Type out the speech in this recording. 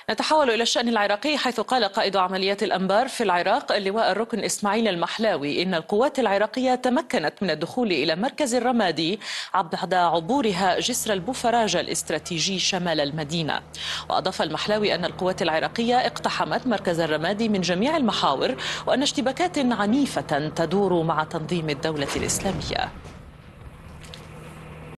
نتحول إلى الشأن العراقي، حيث قال قائد عمليات الأنبار في العراق اللواء الركن إسماعيل المحلاوي إن القوات العراقية تمكنت من الدخول إلى مركز الرمادي بعد عبورها جسر البوفراجة الاستراتيجي شمال المدينة. وأضاف المحلاوي أن القوات العراقية اقتحمت مركز الرمادي من جميع المحاور، وأن اشتباكات عنيفة تدور مع تنظيم الدولة الإسلامية.